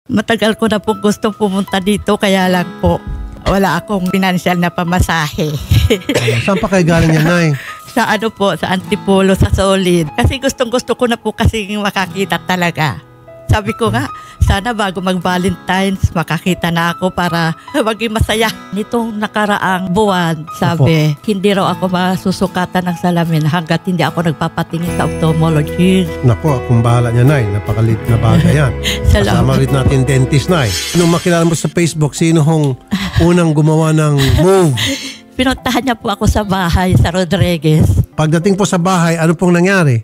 Matagal ko na po gustong pumunta dito, kaya lang po wala akong financial na pamasahe. Saan pa kayo galing yan, Nay? Sa sa Antipolo, sa Solid. Kasi gustong-gusto ko na po kasi makakita talaga. Sabi ko nga, sana bago mag-Valentine's, makakita na ako para maging masaya. Nitong nakaraang buwan, sabi, hindi raw ako masusukatan ng salamin hanggat hindi ako nagpapatingin sa ophthalmologist. Naku, akong bahala niya, Nay. Napakalit na bagay yan. Kasama rin natin dentist, Nay. Nung makilala mo sa Facebook, sino hong unang gumawa ng move? Pinuntahan niya po ako sa bahay, sa Rodriguez. Pagdating po sa bahay, ano pong nangyari?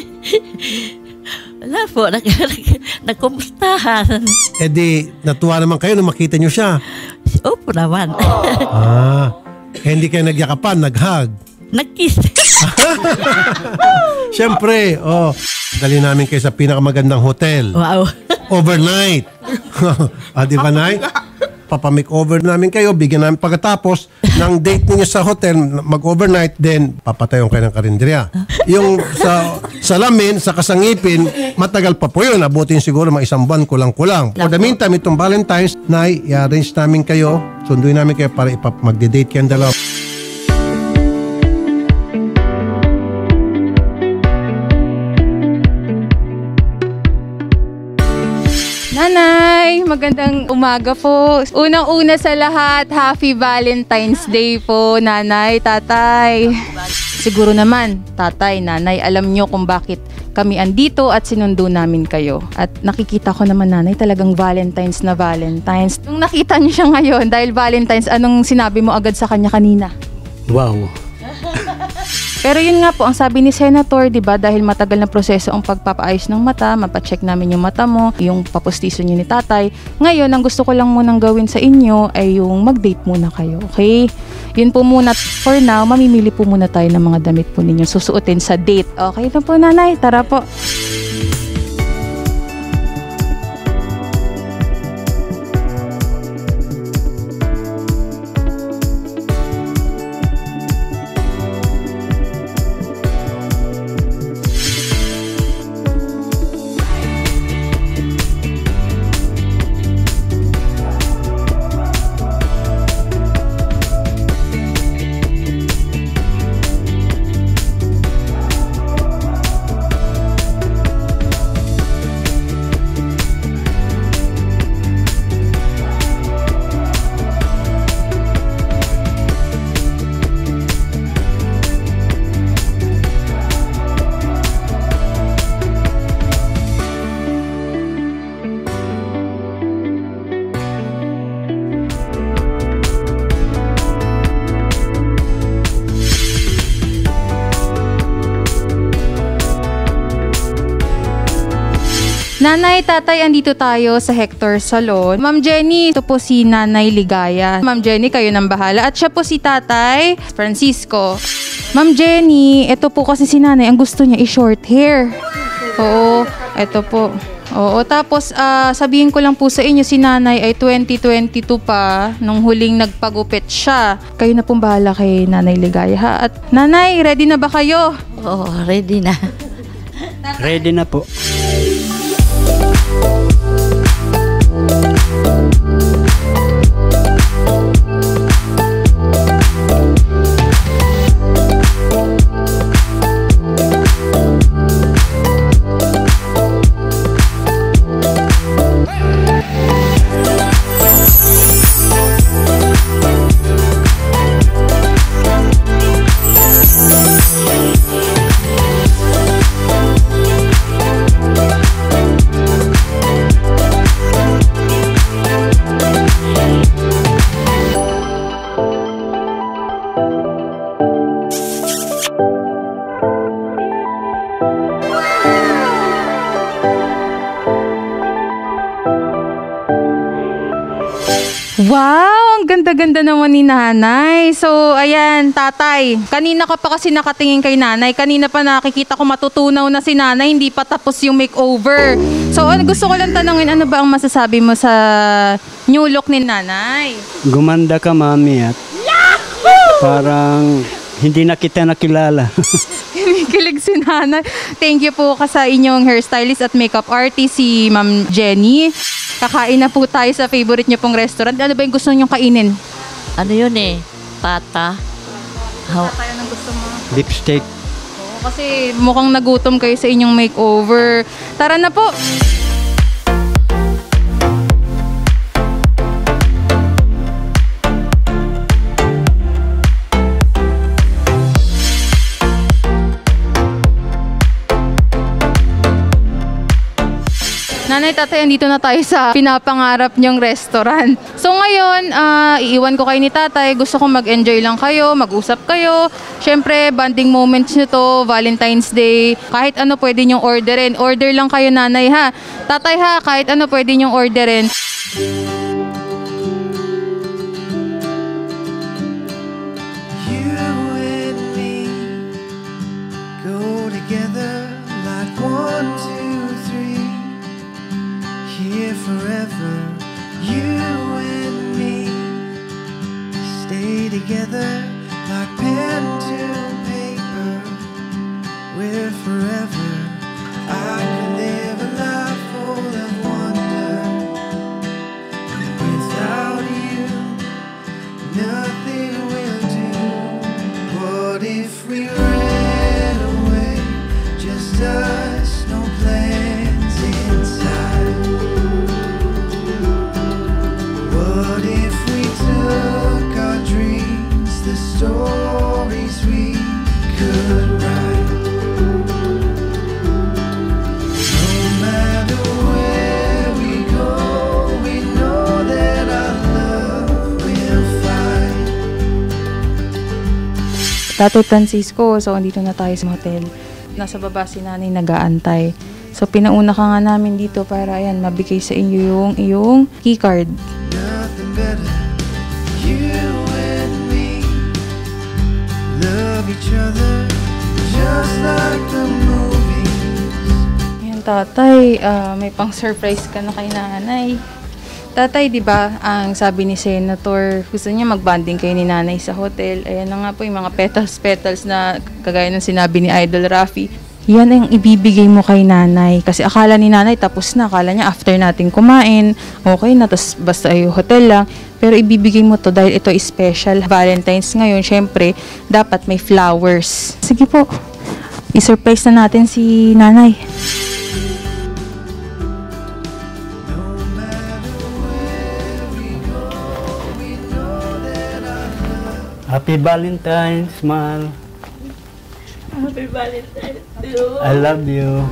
Wala po, nagkumustahan. E di, natuwa naman kayo nung makita niyo siya. Opo naman. Hindi kayo nagyakapan, nag-hug. Nag-kiss. Siyempre, dali namin kayo sa pinakamagandang hotel. Wow. Overnight. Di ba, Nay? Papamake-over namin kayo, bigyan namin pagkatapos ng date niyo sa hotel, mag-overnight, then papatayon kayo ng karinderya. Yung sa salamin, sa kasangipin, matagal pa po yun. Abutin siguro mga 1 buwan, kulang-kulang. For the meantime, itong Valentine's, Nay, i-arrange namin kayo, sunduin namin kayo para mag-date kayong dalawa. Nanay, magandang umaga po. Unang-una sa lahat, Happy Valentine's Day po, Nanay, Tatay. Siguro naman, Tatay, Nanay, alam nyo kung bakit kami andito at sinundo namin kayo. At nakikita ko naman, Nanay, talagang Valentine's na Valentine's. Nung nakita nyo siya ngayon, dahil Valentine's, anong sinabi mo agad sa kanya kanina? Wow. Pero yun nga po, ang sabi ni Senator, di ba, dahil matagal na proseso ang pagpapaayos ng mata, mapacheck namin yung mata mo, yung papustiso niyo ni Tatay. Ngayon, ang gusto ko lang munang gawin sa inyo ay yung mag-date muna kayo, okay? Yun po muna, for now, mamimili po muna tayo ng mga damit po ninyo susuotin sa date. Okay na po, Nanay, tara po. Nanay, Tatay, andito tayo sa Hector Salon. Ma'am Jenny, ito po si Nanay Ligaya. Ma'am Jenny, kayo nang bahala. At siya po si Tatay Francisco. Ma'am Jenny, ito po kasi si Nanay, ang gusto niya i-short hair. Oo, ito po. Oo, tapos sabihin ko lang po sa inyo, si Nanay ay 2022 pa nung huling nagpagupit siya. Kayo na pong bahala kay Nanay Ligaya, ha? At Nanay, ready na ba kayo? Oo, ready na. Ready na po. Wow, ang ganda-ganda naman ni Nanay. So, ayan, Tatay. Kanina ka pa kasi nakatingin kay Nanay. Kanina pa nakikita ko matutunaw na si Nanay. Hindi pa tapos yung makeover. So, gusto ko lang tanungin, ano ba ang masasabi mo sa new look ni Nanay? Gumanda ka, Mami, at parang hindi na kita nakilala. Kinikilig si Nanay. Thank you po sa inyong hairstylist at makeup artist, si Ma'am Jenny. Kakain na po tayo sa favorite niyo pong restaurant. Ano ba yung gusto niyong kainin? Ano yun eh? Pata. Tayo ng gusto mo. Beef steak. Kasi mukhang nagutom kayo sa inyong makeover. Tara na po! Nanay, tatay, andito na tayo sa pinapangarap niyong restaurant. So ngayon, iiwan ko kayo ni tatay. Gusto kong mag-enjoy lang kayo, mag-usap kayo. Siyempre, bonding moments nyo to, Valentine's Day. Kahit ano pwede niyong orderin. Order lang kayo, nanay, ha? Tatay, ha? Kahit ano pwede niyong orderin. You and me go together like 1, 2, 3. Here forever, you and me stay together like pen to paper. We're forever. I could live a life full of wonder. Without you, nothing will do. What if we ran away, just us, no plans inside? What if we took our dreams, the stories we could write? No matter where we go, we know that our love will fight. Tatay Francisco, so andito na tayo sa hotel. Nasa baba si nanay nag-aantay. So pinauna ka nga namin dito para ayan, mabigay sa inyo yung iyong keycard. Nothing better, you and me love each other just like the movies. Ayan, tatay, may pang-surprise ka na kay nanay. Tatay, di ba, ang sabi ni Senator, gusto niya mag-bonding kayo ni nanay sa hotel. Ayan na nga po yung mga petals na kagaya ng sinabi ni Idol Rafi. Yan ang ibibigay mo kay nanay. Kasi akala ni nanay tapos na. Akala niya after natin kumain, okay na, tapos basta ay hotel lang. Pero ibibigay mo to dahil ito special. Valentine's ngayon, syempre, dapat may flowers. Sige po, i-surprise na natin si nanay. Happy Valentine's, Mal. Happy Valentine's Day. I love you.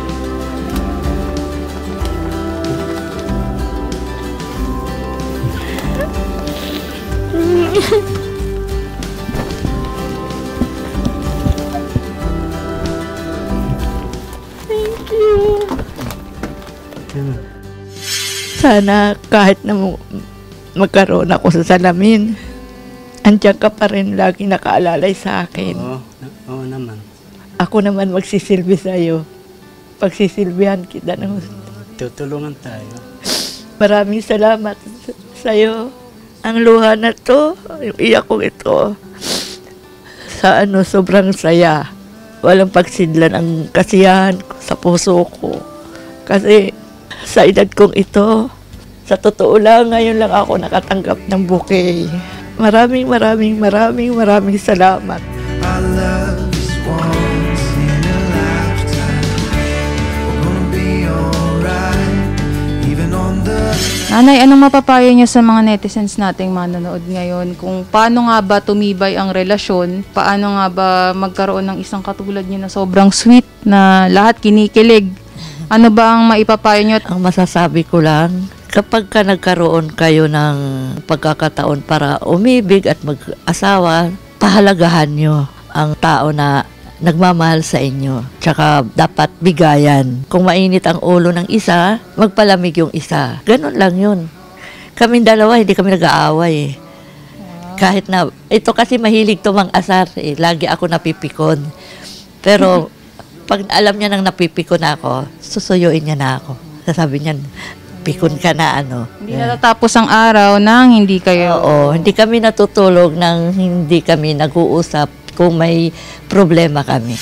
Sana kahit na magkaroon ako sa salamin, andiyan ka pa rin lagi nakaalalay sa akin. Oo naman. Ako naman magsisilbi sa'yo. Pagsisilbihan kita ng Tutulungan tayo. maraming salamat sa'yo. Ang luha na to, yung iyak ko ito, sa sobrang saya. Walang pagsidlan ang kasiyahan ko sa puso ko. Kasi sa edad kong ito, sa totoo lang, ngayon lang ako nakatanggap ng bouquet. Maraming salamat. Our love is once in a lifetime. We're gonna be alright, even on the Nanay, anong mapapayo niyo sa mga netizens nating manonood ngayon? Kung paano nga ba tumibay ang relasyon? Paano nga ba magkaroon ng isang katulad niyo na sobrang sweet na lahat kinikilig? Ano ba ang maipapayo niyo? Ang masasabi ko lang, kapag ka nagkaroon kayo ng pagkakataon para umibig at mag-asawa, pahalagahan nyo ang tao na nagmamahal sa inyo. Tsaka dapat bigayan. Kung mainit ang ulo ng isa, magpalamig yung isa. Ganon lang yun. Kaming dalawa, hindi kami nag-aaway eh. Kahit na, ito kasi mahilig to mang-asar eh. Lagi ako napipikon. Pero, pag alam niya nang napipikon ako, susuyuin niya na ako. Sasabi niya, pikon ka na Hindi natatapos ang araw nang hindi kayo... Oo, hindi kami natutulog nang hindi kami nag-uusap kung may problema kami.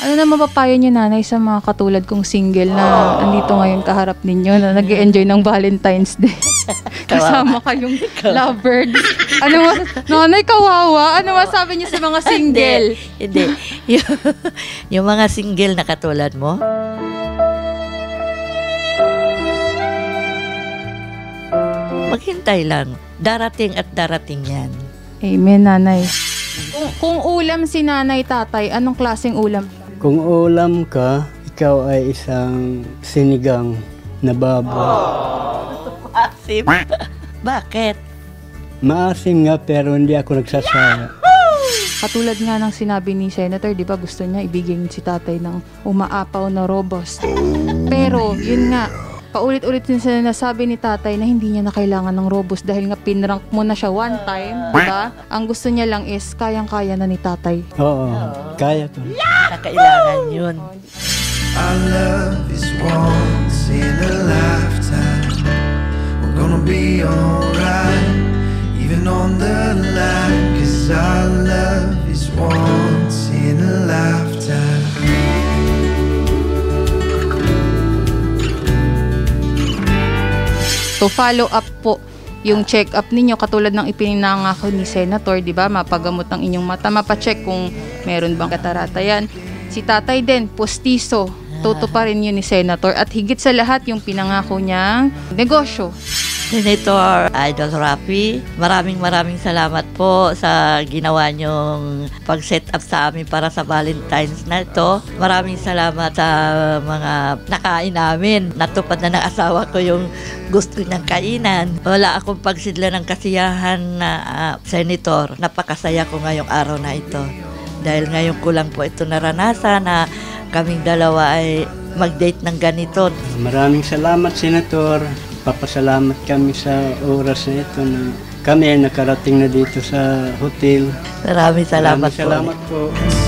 Ano na mapapayo niyo, nanay, sa mga katulad kong single na andito ngayon kaharap ninyo na nag-enjoy ng Valentine's Day? Kasama kayong lovebirds. Nanay, kawawa. Ano masabi niyo sa mga single? Hindi. Yung mga single na katulad mo, maghintay lang. Darating at darating yan. Amen, nanay. Kung ulam si nanay, tatay, anong klaseng ulam? Kung ulam ka, ikaw ay isang sinigang na baboy. Asim. Bakit? Maasim nga pero hindi ako nagsasaya. Katulad nga ng sinabi ni Senator, di ba gusto niya ibigay si tatay ng umaapaw na robust. Pero, yun nga, paulit-ulit din sinasabi ni tatay na hindi niya na kailangan ng robust dahil nga pinrank mo na siya one time, di ba? Ang gusto niya lang is kayang-kaya na ni tatay. Oo, kaya ko. Kailangan yun. Our love is once in a lifetime. We're gonna be alright, even on the line. 'Cause our love is once in a lifetime. So follow up po yung check-up ninyo katulad ng ipinangako ni Senator, di ba? Mapagamot ng inyong mata, mapacheck kung meron bang katarata yan. Si tatay din, postiso. Toto pa rin yun ni Senator. At higit sa lahat, yung pinangako niyang negosyo. Senator Idol Rafi, maraming salamat po sa ginawa niyong pag-set up sa amin para sa Valentine's na ito. Maraming salamat sa mga nakain namin. Natupad na ng asawa ko yung gusto niyang kainan. Wala akong pagsidla ng kasiyahan na Senator. Napakasaya ko ngayong araw na ito. Dahil ngayon ko lang po ito naranasan na kaming dalawa ay mag-date ng ganito. Maraming salamat, Senator. Papasalamat kami sa oras na ito na kami ay nakarating na dito sa hotel. Maraming salamat po. Maraming salamat po.